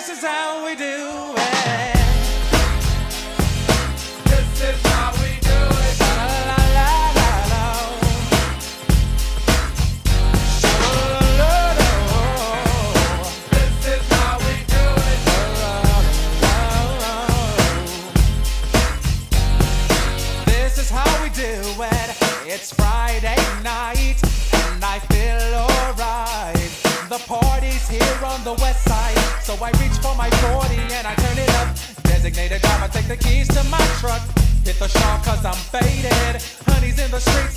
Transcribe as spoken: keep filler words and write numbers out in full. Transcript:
This is how we do it. This is how we do it. La la la la la. This is how we do it. This is how we do it. It's Friday night and I feel alright. The party's here on the west side, so I reach for my forty and I turn it up. Designated driver, take the keys to my truck. Hit the shop cause I'm faded. Honey's in the streets